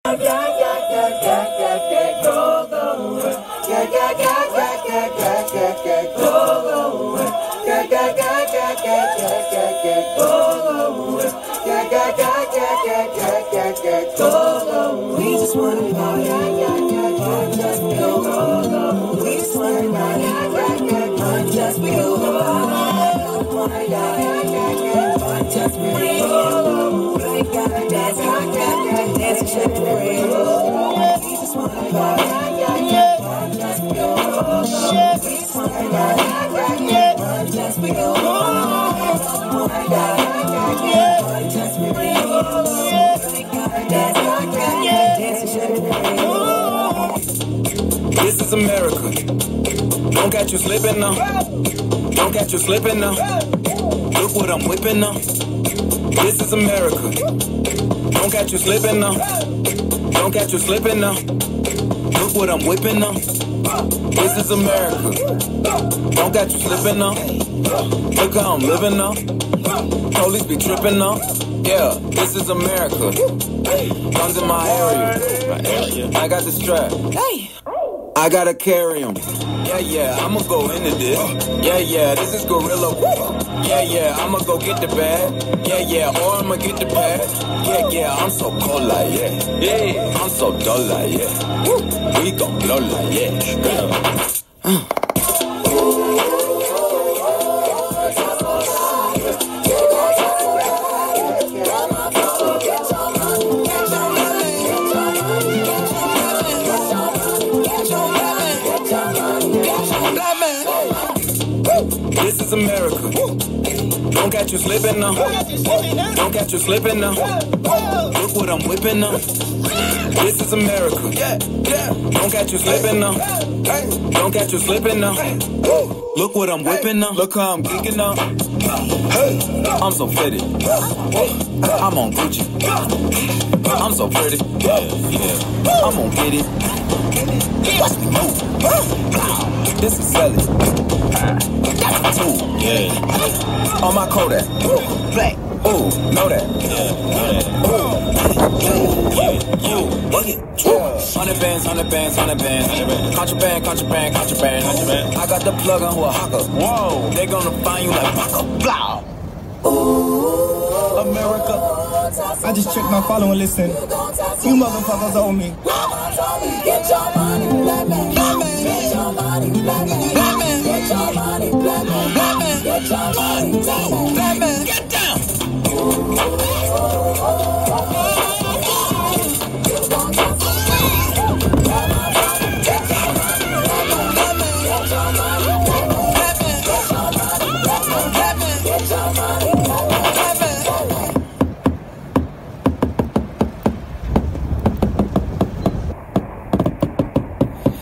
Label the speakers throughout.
Speaker 1: We just wanna party, just we go go. We just wanna party, just we go go. Just we go. We gotta dance, dance and shake the rain. We just wanna party, just we go go. We just wanna party, just we go go. Just we go.
Speaker 2: This is America. Don't catch you slipping now. Don't catch you slipping now. Look what I'm whipping now. This is America. Don't catch you slipping now. Don't catch you slipping now. Look what I'm whipping now. This is America. Don't catch you slipping now. Look how I'm living now. Police be tripping now. Yeah, this is America. Guns in my area. I got the strap. I gotta carry 'em. Yeah, I'ma go into this. Yeah, this is gorilla. Yeah, I'ma go get the bag. Yeah, or I'ma get the bag. Yeah, I'm so cold like yeah. I'm so dull like yeah. We gon' blow like yeah. This is America. Don't catch you slipping now. Don't catch you slipping now. Look what I'm whipping now. This is America. Don't catch you slipping now. Don't catch you slipping now. Look what I'm whipping now. Look how I'm geeking now. I'm so fitted. I'm on Gucci. I'm so pretty. I'm gonna get it. Watch me move. This is selling. Yeah. On my Kodak. Black. Ooh, know that. Ooh. 100 bands, 100 bands, 100 bands. Contraband. I got the plug on who a hawker. Whoa. They gonna find you like Baka. Blah. Ooh. America.
Speaker 3: I just checked my follow and listen. You motherfuckers owe me.
Speaker 1: Get your money, black man. Get your money, black man. Get your money, black man. Get your money, black man.
Speaker 2: Get down.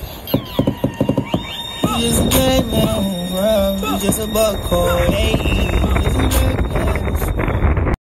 Speaker 3: Just a buck cold, ayy.